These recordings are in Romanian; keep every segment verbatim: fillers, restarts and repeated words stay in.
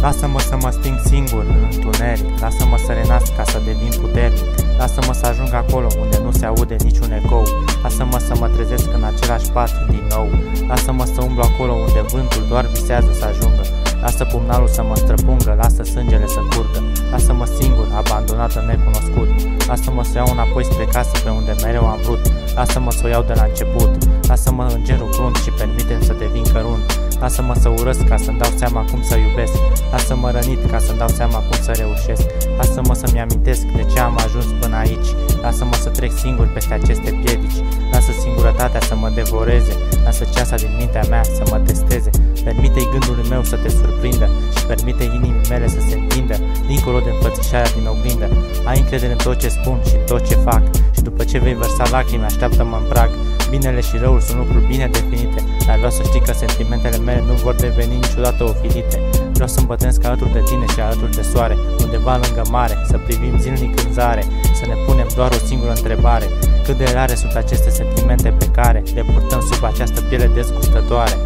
Lasă-mă să mă sting singur în întuneric, lasă-mă să renasc ca să devin puternic, lasă-mă să ajung acolo unde nu se aude niciun ecou, lasă-mă să mă trezesc în același pat din nou, lasă-mă să umblu acolo unde vântul doar visează să ajungă, lasă pumnalul să mă străpungă, lasă sângele să curgă, lasă-mă singur, abandonat în necunoscut, lasă-mă să iau înapoi spre casă pe unde mereu am vrut, lasă-mă să o iau de la început, lasă-mă în gerul crunt și permite-mi să devin cărunt, lasă-mă să urăsc ca să-mi dau seama cum să iubesc, lasă-mă rănit ca să-mi dau seama cum să reușesc, lasă-mă să-mi amintesc de ce am ajuns până aici, lasă-mă să trec singur peste aceste piedici, lasă singurătatea să mă devoreze, lasă ceasa din mintea mea să mă testeze, permite-i gândului meu să te surprindă și permite inimii mele să se întindă, dincolo de înfățișarea din oglindă, ai încredere în tot ce spun și în tot ce fac și după ce vei vărsa lacrimi așteaptă-mă în prag. Binele și răul sunt lucruri bine definite, dar vreau să știi că sentimentele mele nu vor deveni niciodată ofilite. Vreau să îmbătrânesc alături de tine și alături de soare, undeva lângă mare, să privim zilnic în zare, să ne punem doar o singură întrebare: cât de rare sunt aceste sentimente pe care le purtăm sub această piele dezgustătoare?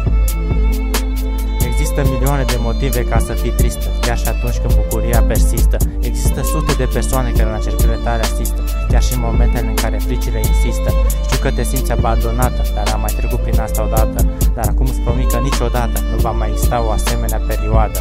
Există milioane de motive ca să fii tristă, chiar și atunci când bucuria persistă. Există sute de persoane care la încercările tale asistă, chiar și în momentele în care fricile insistă. Știu că te simți abandonată, dar am mai trecut prin asta odată, dar acum îți promit că niciodată nu va mai exista o asemenea perioadă.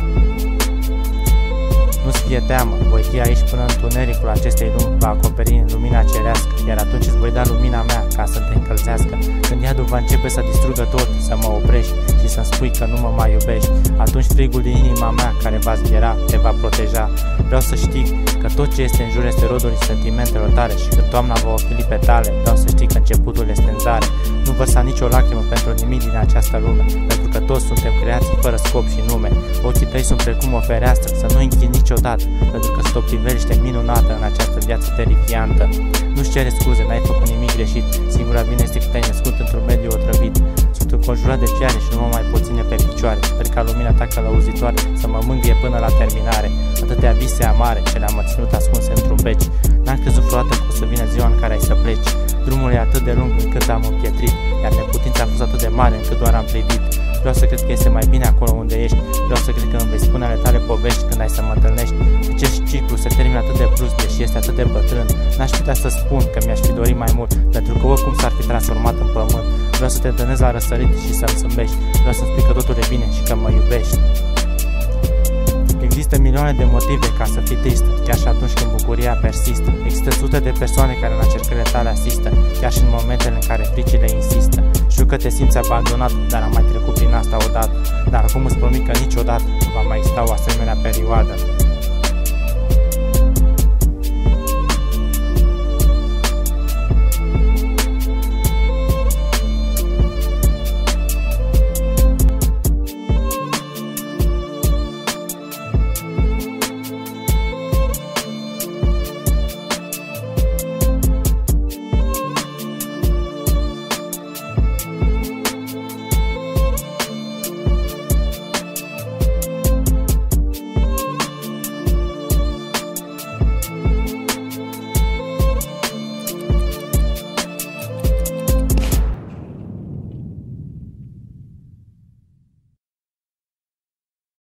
Nu-ți fie teamă, voi fi aici până întunericul acestei lumi va acoperi în lumina cerească, iar atunci îți voi da lumina mea ca să te încălzească. Când iadul va începe să distrugă tot, să mă oprești și să-mi spui că nu mă mai iubești, atunci frigul din inima mea care va zbiera te va proteja. Vreau să știi că tot ce este în jur este rodul sentimentelor tale și că toamna va ofili pe tale. Vreau să știi că începutul este în zare. Nu vărsa nicio lacrimă pentru nimic din această lume, pentru că toți suntem creați fără scop și nume. Ochii tăi sunt precum o fereastră, să nu închid niciodată, pentru că sunt o priveliște minunată în această viață terifiantă. Nu-ți cere scuze, n-ai făcut nimic greșit, singura bine este că te-ai născut într-un mediu otrăvit. Sunt înconjurat de fiare și nu mă mai pot ține pe picioare. Sper ca lumina ta călăuzitoare să mă mângâie până la terminare. Atâtea vise amare ce le-am ținut ascunse într-un beci. N-am crezut vreodată că o să vină ziua în care ai să pleci. Drumul e atât de lung încât am împietrit, iar neputința a fost atât de mare încât doar am privit. Vreau să cred că este mai bine acolo unde ești. Vreau să cred că îmi vei spune ale tale povești când ai să mă întâlnești. Acest ciclu se termină atât de brusc, deși este atât de bătrân. N-aș putea să spun că mi-aș fi dorit mai mult, pentru că oricum s-ar fi transformat în pământ. Vreau să te întâlnesc la răsărit și să-mi zâmbești. Vreau să-mi spui că totul e bine și că mă iubești. Există milioane de motive ca să fii tristă, chiar și atunci când bucuria persistă. Există sute de persoane care la încercările tale asistă, chiar și în momentele în care fricile insistă. Știu că te simți abandonat, dar am mai trecut prin asta odată, dar acum îți promit că niciodată nu va mai exista o asemenea perioadă.